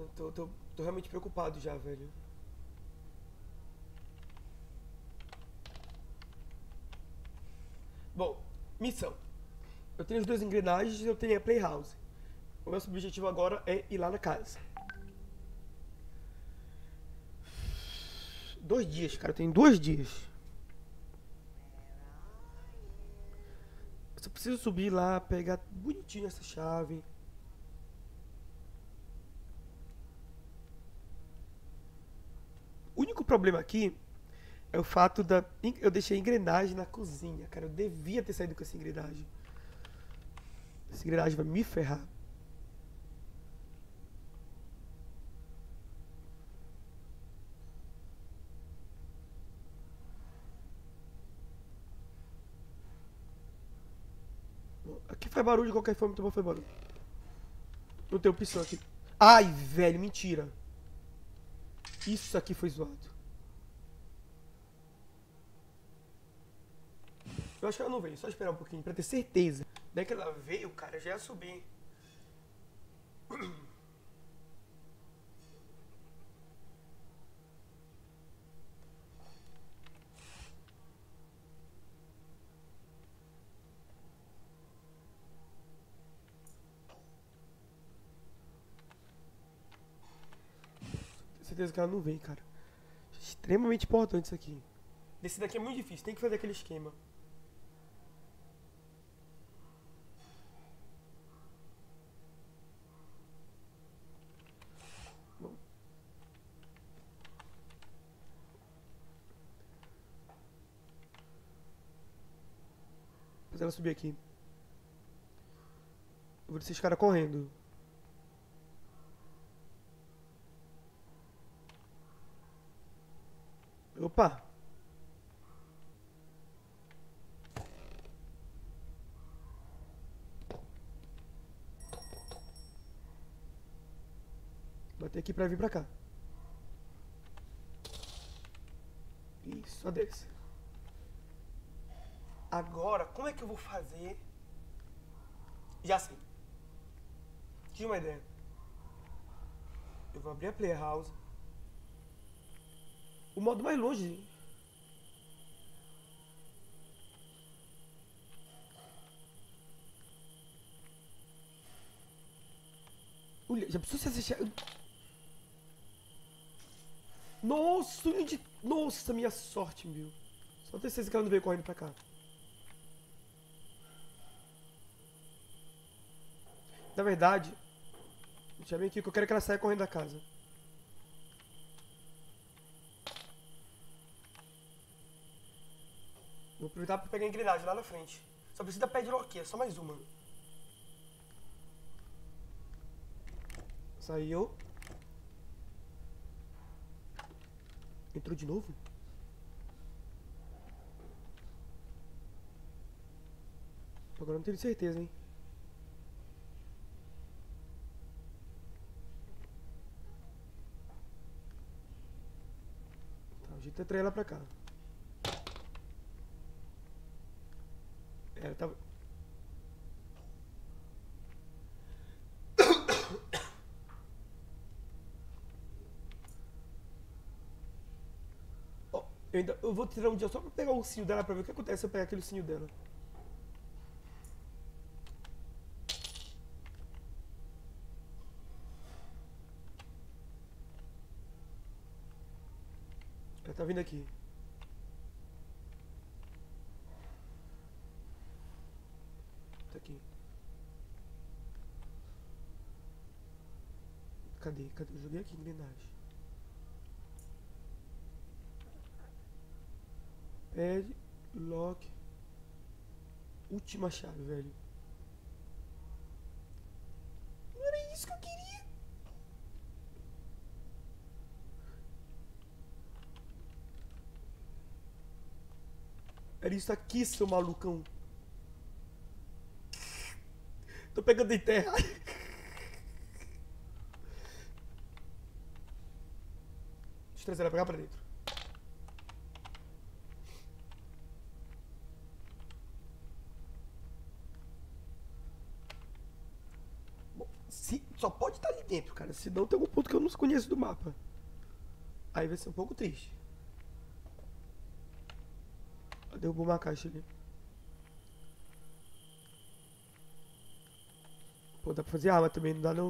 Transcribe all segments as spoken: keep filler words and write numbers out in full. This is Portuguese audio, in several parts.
Eu tô, tô, tô realmente preocupado já, velho. Bom, missão. Eu tenho as duas engrenagens e eu tenho a Playhouse. O nosso objetivo agora é ir lá na casa. Dois dias, cara. Eu tenho dois dias. Eu só preciso subir lá, pegar bonitinho essa chave. O único problema aqui é o fato da... Eu deixei a engrenagem na cozinha, cara. Eu devia ter saído com essa engrenagem. Essa engrenagem vai me ferrar. Aqui faz barulho de qualquer forma, então vou fazer barulho. Não tem opção aqui. Ai, velho, mentira. Isso aqui foi zoado. Eu acho que ela não veio, só esperar um pouquinho pra ter certeza. Daí que ela veio, cara, já ia subir. Tenho certeza que ela não vem, cara. Extremamente importante isso aqui. Esse daqui é muito difícil, tem que fazer aquele esquema. Bom. Fazer ela subir aqui. Eu vou descer esse cara correndo. Opa! Bater aqui pra vir pra cá. Isso, só desce. Agora, como é que eu vou fazer? Já sei. Tinha uma ideia. Eu vou abrir a Playhouse. O modo mais longe. Olha, já precisou se assistir. Nossa, de... Nossa, minha sorte, meu. Só ter certeza que ela não veio correndo pra cá. Na verdade, já vem aqui que eu quero que ela saia correndo da casa. Vou aproveitar pra pegar a engrenagem lá na frente. Só precisa da padlock, é só mais uma. Saiu. Entrou de novo? Agora não tenho certeza, hein. Tá, o jeito é trazer ela pra cá. É, ela tava... Ó, eu, ainda, eu vou tirar um dia só pra pegar o ursinho dela pra ver o que acontece se eu pegar aquele ursinho dela. Ela tá vindo aqui. Tá aqui. Cadê? Cadê? Eu joguei aqui, engrenagem. Pad, lock. Última chave, velho. Não era isso que eu queria. Era isso aqui, seu malucão. Tô pegando em terra. Deixa eu trazer ela pra cá, pra dentro. Bom, se, só pode estar ali dentro, cara. Senão tem algum ponto que eu não conheço do mapa. Aí vai ser um pouco triste. Derrubou uma caixa ali. Pô, dá pra fazer arma também, não dá não?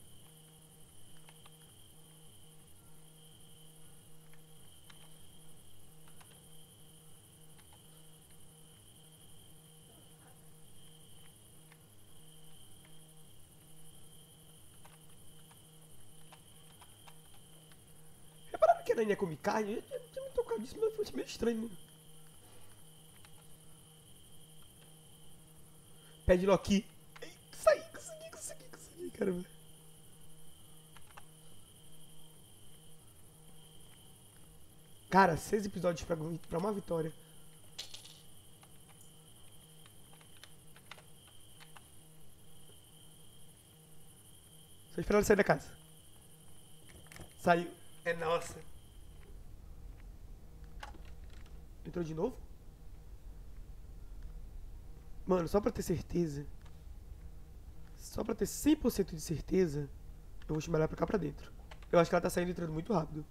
Repararam que a aranha come carne? Eu tinha tinha me tocado disso, mas foi meio estranho, né? Pede Loki. Sai, consegui, consegui, consegui, caramba. Cara, seis episódios pra, pra uma vitória. Só esperando sair da casa. Saiu. É nossa. Entrou de novo? Mano, só pra ter certeza. Só pra ter cem por cento de certeza, eu vou chamar ela pra cá pra dentro. Eu acho que ela tá saindo e entrando muito rápido.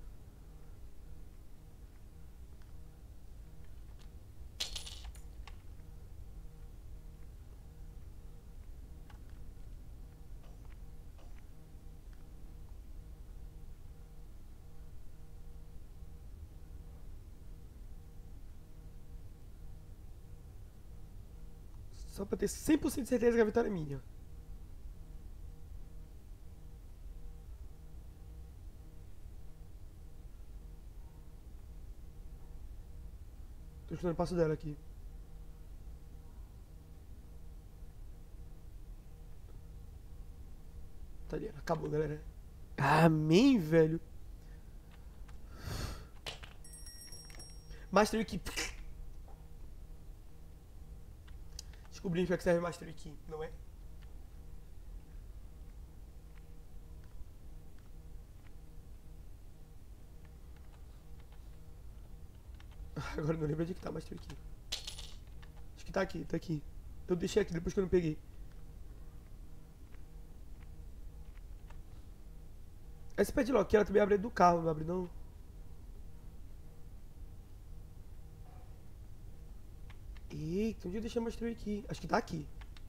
Só pra ter cem por cento de certeza que a vitória é minha. Tô escutando o passo dela aqui. Tá ali, acabou, galera. Amém, velho. Master Key. Descobri pra que serve Master Key, não é? Agora eu não lembro onde que tá Master Key. Acho que tá aqui, tá aqui. Eu deixei aqui depois que eu não peguei. Esse padlock ela também abre do carro, não abre não? Eita, onde eu deixei a Master Key? Acho que tá aqui.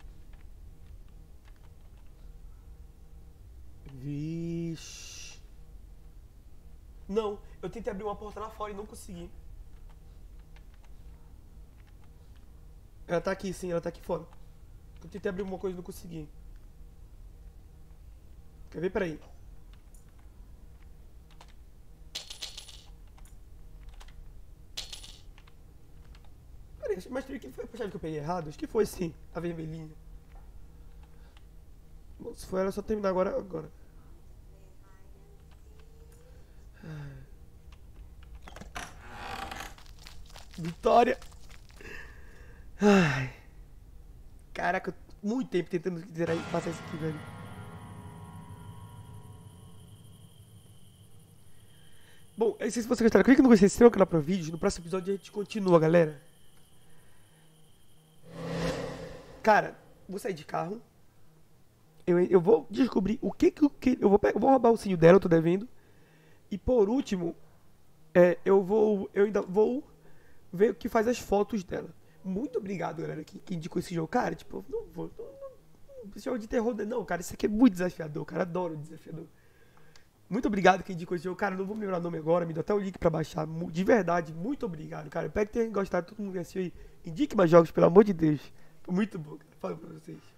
Vixe. Não, eu tentei abrir uma porta lá fora e não consegui. Ela tá aqui, sim, ela tá aqui fora. Eu tentei abrir uma coisa e não consegui. Quer ver? Peraí. Peraí, mas que foi a chave que eu peguei errado? Acho que foi sim, a vermelhinha. Bom, se for ela, é só terminar agora. agora. Vitória! Ai. Caraca, muito tempo tentando zerar, passar isso aqui, velho. Bom, é isso. Se vocês gostaram, clique no gostei, se inscreva no canal pra vídeos. No próximo episódio a gente continua, galera. Cara, vou sair de carro. Eu, eu vou descobrir o que que... o que- Eu vou, pe- eu vou roubar o cinho dela, eu tô devendo. E por último, é, eu vou... Eu ainda vou ver o que faz as fotos dela. Muito obrigado, galera, que, que indicou esse jogo. Cara, tipo, não vou... Não, não, esse jogo de terror, não, cara. Isso aqui é muito desafiador, cara. Adoro desafiador. Muito obrigado quem indicou esse jogo. Cara, não vou me lembrar o nome agora, me dá até o link pra baixar. Mu- De verdade, muito obrigado, cara. Espero que tenham gostado, todo mundo que assistiu aí. Indique mais jogos, pelo amor de Deus. Foi muito bom, cara. Falo pra vocês.